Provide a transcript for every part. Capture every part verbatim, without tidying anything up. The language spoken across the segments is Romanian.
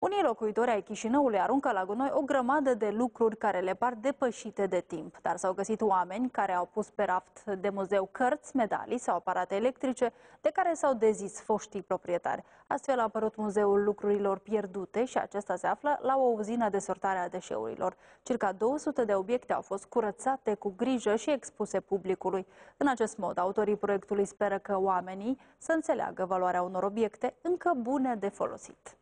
Unii locuitori ai Chișinăului aruncă la gunoi o grămadă de lucruri care le par depășite de timp, dar s-au găsit oameni care au pus pe raft de muzeu cărți, medalii sau aparate electrice de care s-au dezis foștii proprietari. Astfel a apărut Muzeul Lucrurilor Pierdute și acesta se află la o uzină de sortare a deșeurilor. Circa două sute de obiecte au fost curățate cu grijă și expuse publicului. În acest mod, autorii proiectului speră că oamenii să înțeleagă valoarea unor obiecte încă bune de folosit.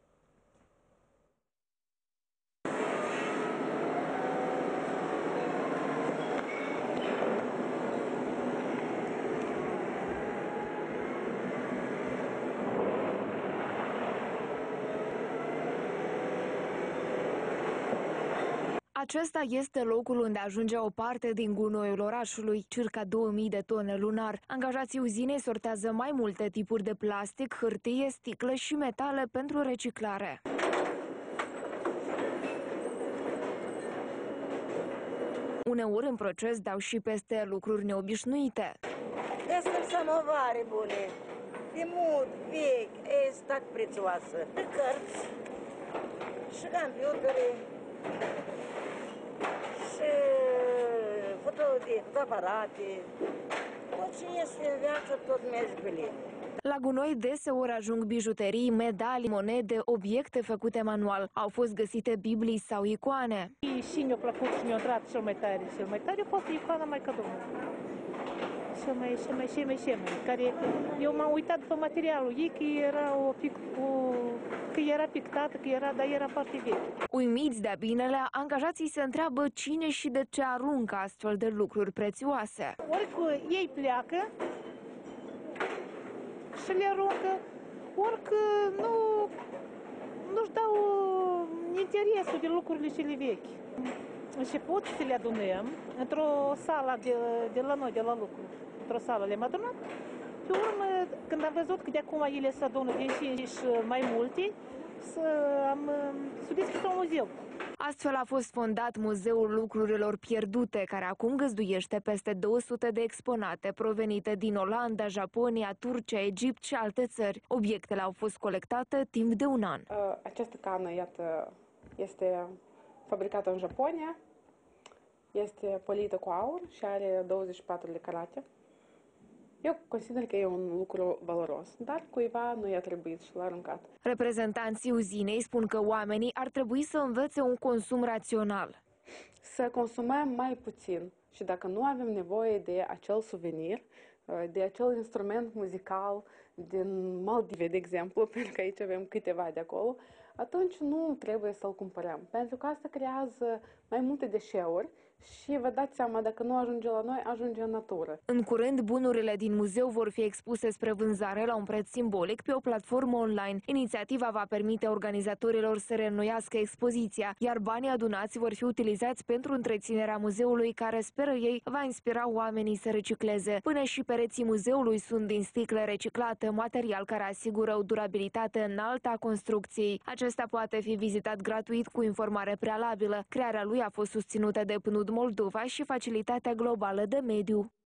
Acesta este locul unde ajunge o parte din gunoiul orașului, circa două mii de tone lunar. Angajații uzinei sortează mai multe tipuri de plastic, hârtie, sticlă și metale pentru reciclare. Uneori în proces dau și peste lucruri neobișnuite. Găsim samovare bune, de mult, vechi, e stac prețioasă, de cărți și computere. Și fotoaparate, tot ce este în viață, tot merge pe linie. La gunoi deseori ajung bijuterii, medalii, monede, obiecte făcute manual. Au fost găsite biblii sau icoane. Și mi-a plăcut și mi-a trat cel mai tare. Cel mai tare a fost icoana Maica Domnului. Cel mai, cel mai, cel mai, cel mai, care eu m-am uitat după materialul ei, că era, o, o, că era pictată, că era, dar era foarte veche. Uimiți de-a binelea, angajații se întreabă cine și de ce aruncă astfel de lucruri prețioase. Ori ei pleacă și le aruncă, ori că nu, nu-și dau interesul de lucrurile cele vechi. Început să le adunăm într-o sală de, de la noi, de la lucru. Într-o sală le-am adunat. Pe urmă, când am văzut că de acum ele se adună din și mai multe, am s-a deschis un muzeu. Astfel a fost fondat Muzeul Lucrurilor Pierdute, care acum găzduiește peste două sute de exponate provenite din Olanda, Japonia, Turcia, Egipt și alte țări. Obiectele au fost colectate timp de un an. Această cană, iată, este fabricată în Japonia, este polită cu aur și are douăzeci și patru de carate. Eu consider că e un lucru valoros, dar cuiva nu i-a trebuit și l-a aruncat. Reprezentanții uzinei spun că oamenii ar trebui să învețe un consum rațional. Să consumăm mai puțin și dacă nu avem nevoie de acel suvenir, de acel instrument muzical din Maldive, de exemplu, pentru că aici avem câteva de acolo, atunci nu trebuie să-l cumpărăm, pentru că asta creează mai multe deșeuri și vă dați seama, dacă nu ajunge la noi, ajunge în natură. În curând, bunurile din muzeu vor fi expuse spre vânzare la un preț simbolic pe o platformă online. Inițiativa va permite organizatorilor să reînnoiască expoziția, iar banii adunați vor fi utilizați pentru întreținerea muzeului, care, speră ei, va inspira oamenii să recicleze. Până și pereții muzeului sunt din sticlă reciclată, material care asigură o durabilitate înaltă a construcției. Acesta poate fi vizitat gratuit cu informare prealabilă. Crearea lui a fost susținută de P N U D Moldova și Facilitatea Globală de Mediu.